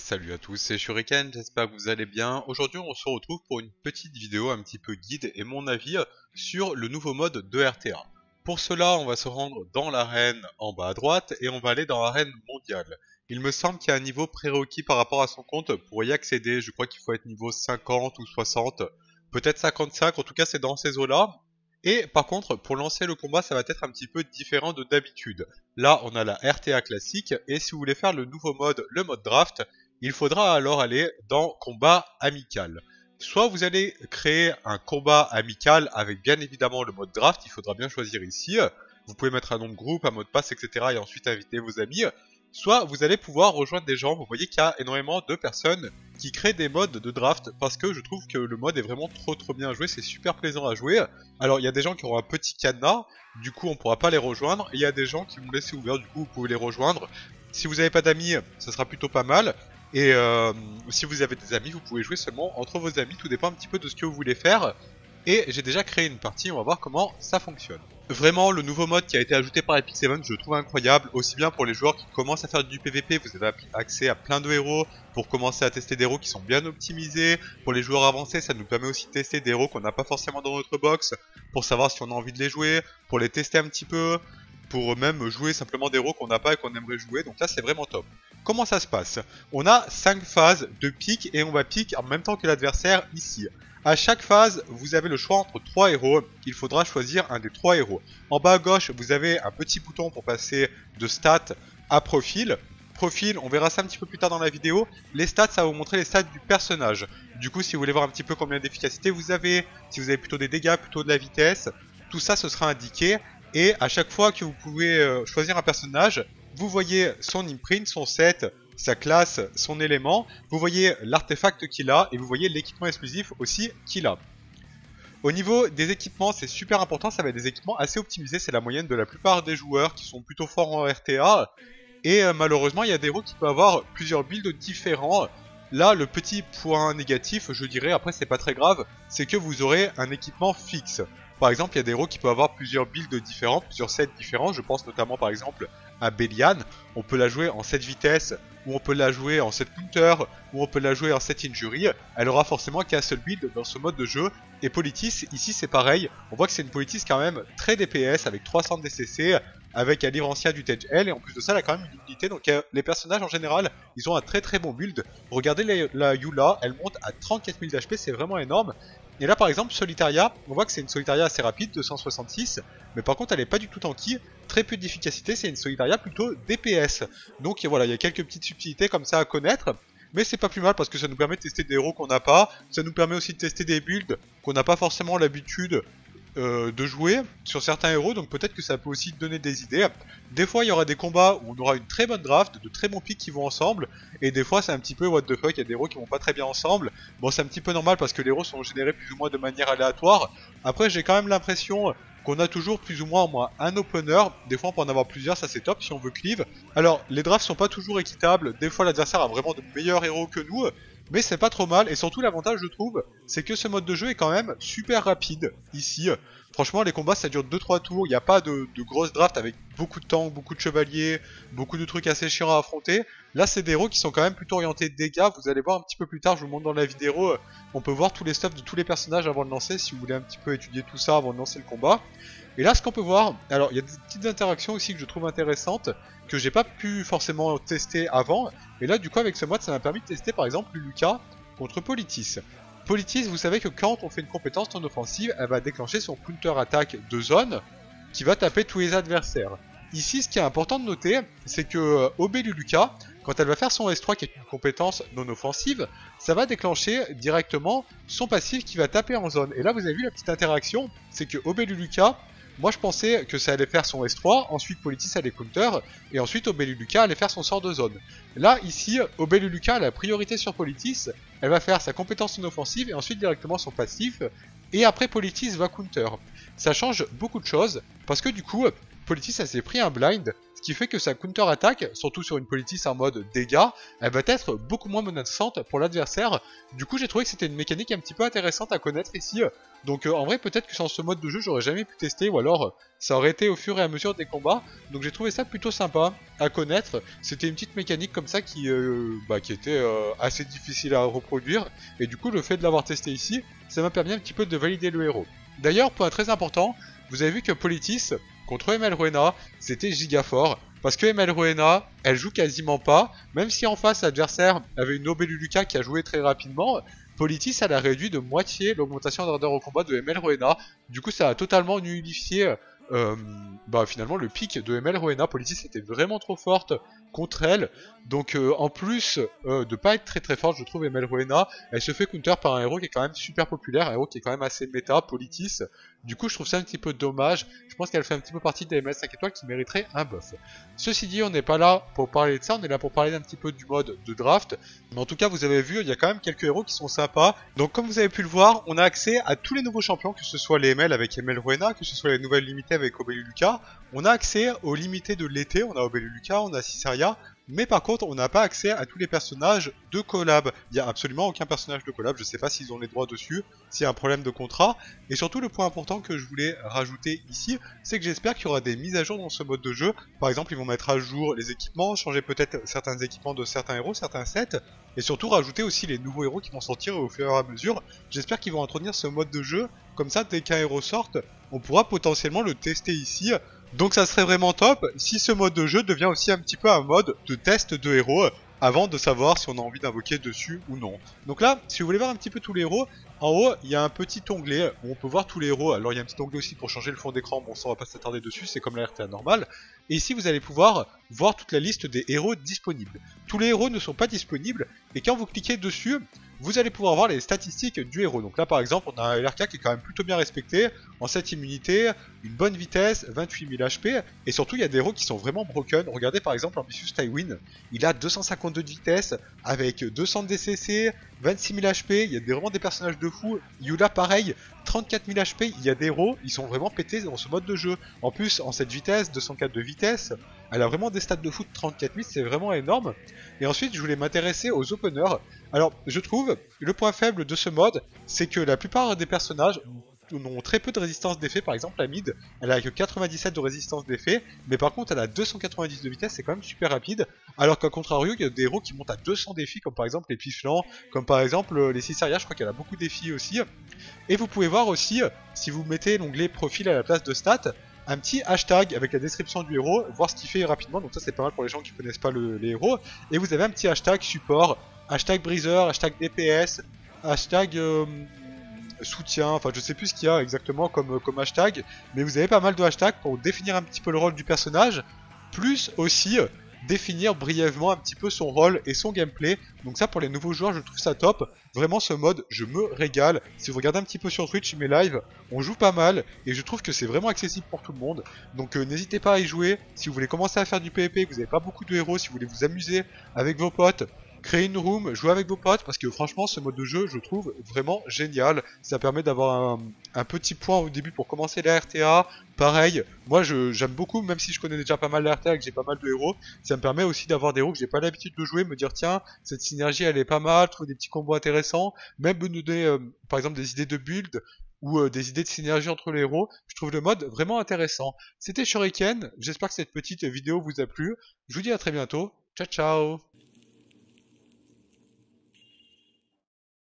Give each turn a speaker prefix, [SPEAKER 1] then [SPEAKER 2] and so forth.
[SPEAKER 1] Salut à tous, c'est Shuriken, j'espère que vous allez bien. Aujourd'hui on se retrouve pour une petite vidéo un petit peu guide et mon avis sur le nouveau mode de RTA. Pour cela on va se rendre dans l'arène en bas à droite et on va aller dans l'arène mondiale. Il me semble qu'il y a un niveau prérequis par rapport à son compte pour y accéder, je crois qu'il faut être niveau 50 ou 60, peut-être 55, en tout cas c'est dans ces eaux-là. Et par contre, pour lancer le combat, ça va être un petit peu différent de d'habitude. Là, on a la RTA classique, et si vous voulez faire le nouveau mode, le mode draft, il faudra alors aller dans combat amical. Soit vous allez créer un combat amical avec bien évidemment le mode draft, il faudra bien choisir ici. Vous pouvez mettre un nom de groupe, un mot de passe, etc. et ensuite inviter vos amis. Soit vous allez pouvoir rejoindre des gens, vous voyez qu'il y a énormément de personnes qui créent des modes de draft parce que je trouve que le mode est vraiment trop bien joué, c'est super plaisant à jouer. Alors il y a des gens qui auront un petit cadenas, du coup on pourra pas les rejoindre, et il y a des gens qui vont laisser ouvert, du coup vous pouvez les rejoindre. Si vous n'avez pas d'amis, ça sera plutôt pas mal. Et si vous avez des amis, vous pouvez jouer seulement entre vos amis, tout dépend un petit peu de ce que vous voulez faire. Et j'ai déjà créé une partie, on va voir comment ça fonctionne. Vraiment, le nouveau mode qui a été ajouté par Epic Seven, je le trouve incroyable, aussi bien pour les joueurs qui commencent à faire du PVP, vous avez accès à plein de héros, pour commencer à tester des héros qui sont bien optimisés, pour les joueurs avancés, ça nous permet aussi de tester des héros qu'on n'a pas forcément dans notre box, pour savoir si on a envie de les jouer, pour les tester un petit peu, pour même jouer simplement des héros qu'on n'a pas et qu'on aimerait jouer, donc là c'est vraiment top. Comment ça se passe? On a 5 phases de pique et on va pique en même temps que l'adversaire ici. À chaque phase, vous avez le choix entre 3 héros. Il faudra choisir un des 3 héros. En bas à gauche, vous avez un petit bouton pour passer de stats à profil. Profil, on verra ça un petit peu plus tard dans la vidéo. Les stats, ça va vous montrer les stats du personnage. Du coup, si vous voulez voir un petit peu combien d'efficacité vous avez, si vous avez plutôt des dégâts, plutôt de la vitesse, tout ça, ce sera indiqué. Et à chaque fois que vous pouvez choisir un personnage, vous voyez son imprint, son set, sa classe, son élément, vous voyez l'artefact qu'il a et vous voyez l'équipement exclusif aussi qu'il a. Au niveau des équipements, c'est super important, ça va être des équipements assez optimisés, c'est la moyenne de la plupart des joueurs qui sont plutôt forts en RTA. Et malheureusement, il y a des héros qui peuvent avoir plusieurs builds différents. Là, le petit point négatif, je dirais, après c'est pas très grave, c'est que vous aurez un équipement fixe. Par exemple, il y a des héros qui peuvent avoir plusieurs builds différents, plusieurs sets différents. Je pense notamment par exemple à Bélian. On peut la jouer en 7 vitesses, ou on peut la jouer en 7 counter, ou on peut la jouer en 7 injury. Elle aura forcément qu'un seul build dans ce mode de jeu. Et Politis, ici c'est pareil. On voit que c'est une Politis quand même très DPS, avec 300 DCC, avec un livre ancien du Tage L, et en plus de ça elle a quand même une unité, donc les personnages en général ils ont un très bon build. Regardez la Eula, elle monte à 34 000 d'HP, c'est vraiment énorme. Et là par exemple Solitaria, on voit que c'est une Solitaria assez rapide, 266, mais par contre elle est pas du tout tanky, très peu d'efficacité, c'est une Solitaria plutôt DPS. Donc voilà, il y a quelques petites subtilités comme ça à connaître. Mais c'est pas plus mal parce que ça nous permet de tester des héros qu'on n'a pas, ça nous permet aussi de tester des builds qu'on n'a pas forcément l'habitude de jouer sur certains héros, donc peut-être que ça peut aussi donner des idées. Des fois il y aura des combats où on aura une très bonne draft, de très bons pics qui vont ensemble, et des fois c'est un petit peu what the fuck, il y a des héros qui vont pas très bien ensemble. Bon, c'est un petit peu normal parce que les héros sont générés plus ou moins de manière aléatoire. Après j'ai quand même l'impression qu'on a toujours plus ou moins un opener, des fois on peut en avoir plusieurs, ça c'est top si on veut cleave. Alors les drafts sont pas toujours équitables, des fois l'adversaire a vraiment de meilleurs héros que nous, mais c'est pas trop mal, et surtout l'avantage je trouve, c'est que ce mode de jeu est quand même super rapide ici. Franchement les combats ça dure 2-3 tours, il n'y a pas de grosses drafts avec beaucoup de tanks, beaucoup de chevaliers, beaucoup de trucs assez chiants à affronter. Là c'est des héros qui sont quand même plutôt orientés dégâts, vous allez voir un petit peu plus tard, je vous montre dans la vidéo, on peut voir tous les stuffs de tous les personnages avant de lancer, si vous voulez un petit peu étudier tout ça avant de lancer le combat. Et là ce qu'on peut voir, alors il y a des petites interactions aussi que je trouve intéressantes, que j'ai pas pu forcément tester avant, et là du coup avec ce mode ça m'a permis de tester par exemple Lucas contre Politis. Politis, vous savez que quand on fait une compétence non offensive, elle va déclencher son counter attaque de zone qui va taper tous les adversaires. Ici ce qui est important de noter, c'est que Obeluluka, quand elle va faire son S3 qui est une compétence non offensive, ça va déclencher directement son passif qui va taper en zone. Et là vous avez vu la petite interaction, c'est que Obeluluka, moi je pensais que ça allait faire son S3, ensuite Politis allait counter, et ensuite Obeluluka allait faire son sort de zone. Là, ici, Obeluluka a la priorité sur Politis, elle va faire sa compétence non offensive, et ensuite directement son passif, et après Politis va counter. Ça change beaucoup de choses, parce que du coup, Politis elle s'est pris un blind, ce qui fait que sa counter-attaque, surtout sur une Politis en mode dégâts, elle va être beaucoup moins menaçante pour l'adversaire. Du coup j'ai trouvé que c'était une mécanique un petit peu intéressante à connaître ici. Donc en vrai peut-être que sans ce mode de jeu j'aurais jamais pu tester, ou alors ça aurait été au fur et à mesure des combats. Donc j'ai trouvé ça plutôt sympa à connaître. C'était une petite mécanique comme ça qui était assez difficile à reproduire. Et du coup le fait de l'avoir testé ici, ça m'a permis un petit peu de valider le héros. D'ailleurs, point très important, vous avez vu que Politis, contre ML Rowena, c'était giga fort. Parce que ML Rowena, elle joue quasiment pas. Même si en face, l'adversaire avait une Nobeluluka qui a joué très rapidement, Politis, elle a réduit de moitié l'augmentation d'ardeur au combat de ML Rowena. Du coup, ça a totalement nullifié finalement le pic de ML Rowena. Politis était vraiment trop forte contre elle. Donc en plus de pas être très très forte, je trouve ML Rowena, elle se fait counter par un héros qui est quand même super populaire, un héros qui est quand même assez méta, Politis. Du coup je trouve ça un petit peu dommage. Je pense qu'elle fait un petit peu partie des MS 5 étoiles qui mériterait un buff. Ceci dit, on n'est pas là pour parler de ça, on est là pour parler un petit peu du mode de draft. Mais en tout cas vous avez vu, il y a quand même quelques héros qui sont sympas. Donc comme vous avez pu le voir, on a accès à tous les nouveaux champions, que ce soit les ML avec ML Rowena, que ce soit les nouvelles limitées avec Nobeluluka. On a accès aux limités de l'été, on a Nobeluluka, on a Cisaria. Mais par contre, on n'a pas accès à tous les personnages de collab. Il n'y a absolument aucun personnage de collab. Je sais pas s'ils ont les droits dessus, s'il y a un problème de contrat. Et surtout, le point important que je voulais rajouter ici, c'est que j'espère qu'il y aura des mises à jour dans ce mode de jeu. Par exemple, ils vont mettre à jour les équipements, changer peut-être certains équipements de certains héros, certains sets. Et surtout, rajouter aussi les nouveaux héros qui vont sortir au fur et à mesure. J'espère qu'ils vont introduire ce mode de jeu. Comme ça, dès qu'un héros sorte, on pourra potentiellement le tester ici. Donc ça serait vraiment top si ce mode de jeu devient aussi un petit peu un mode de test de héros avant de savoir si on a envie d'invoquer dessus ou non. Donc là, si vous voulez voir un petit peu tous les héros, en haut, il y a un petit onglet où on peut voir tous les héros. Alors il y a un petit onglet aussi pour changer le fond d'écran, bon ça on va pas s'attarder dessus, c'est comme la RTA normale. Et ici vous allez pouvoir voir toute la liste des héros disponibles. Tous les héros ne sont pas disponibles, et quand vous cliquez dessus, vous allez pouvoir voir les statistiques du héros. Donc là par exemple, on a un LRK qui est quand même plutôt bien respecté, en 7 immunités, une bonne vitesse, 28 000 HP, et surtout il y a des héros qui sont vraiment broken. Regardez par exemple Ambitious Tywin, il a 252 de vitesse, avec 200 de DCC, 26 000 HP, il y a vraiment des personnages de fou. Yula pareil, 34 000 HP, il y a des héros, ils sont vraiment pétés dans ce mode de jeu. En plus, en cette vitesse, 204 de vitesse, elle a vraiment des stats de fou de 34 000, c'est vraiment énorme. Et ensuite, je voulais m'intéresser aux openers. Alors, je trouve, le point faible de ce mode, c'est que la plupart des personnages ont très peu de résistance d'effet. Par exemple, la mid, elle a que 97 de résistance d'effet, mais par contre elle a 290 de vitesse, c'est quand même super rapide. Alors qu'à contrario, il y a des héros qui montent à 200 défis, comme par exemple les Piflans, comme par exemple les Cisaria, je crois qu'elle a beaucoup de défis aussi. Et vous pouvez voir aussi, si vous mettez l'onglet profil à la place de stats, un petit hashtag avec la description du héros, voir ce qu'il fait rapidement, donc ça c'est pas mal pour les gens qui connaissent pas les héros. Et vous avez un petit hashtag support, hashtag briseur, hashtag DPS, hashtag soutien, enfin je sais plus ce qu'il y a exactement comme hashtag, mais vous avez pas mal de hashtags pour définir un petit peu le rôle du personnage, plus aussi définir brièvement un petit peu son rôle et son gameplay. Donc ça pour les nouveaux joueurs je trouve ça top. Vraiment ce mode je me régale. Si vous regardez un petit peu sur Twitch mes lives, on joue pas mal et je trouve que c'est vraiment accessible pour tout le monde. Donc n'hésitez pas à y jouer. Si vous voulez commencer à faire du PvP, que vous n'avez pas beaucoup de héros, si vous voulez vous amuser avec vos potes, créer une room, jouer avec vos potes, parce que franchement ce mode de jeu je trouve vraiment génial. Ça permet d'avoir un petit point au début pour commencer la RTA. Pareil, moi j'aime beaucoup, même si je connais déjà pas mal la RTA et que j'ai pas mal de héros, ça me permet aussi d'avoir des héros que j'ai pas l'habitude de jouer, me dire tiens, cette synergie elle est pas mal, trouver des petits combos intéressants, même me donner par exemple des idées de build ou des idées de synergie entre les héros. Je trouve le mode vraiment intéressant. C'était Shuriken, j'espère que cette petite vidéo vous a plu. Je vous dis à très bientôt, ciao ciao.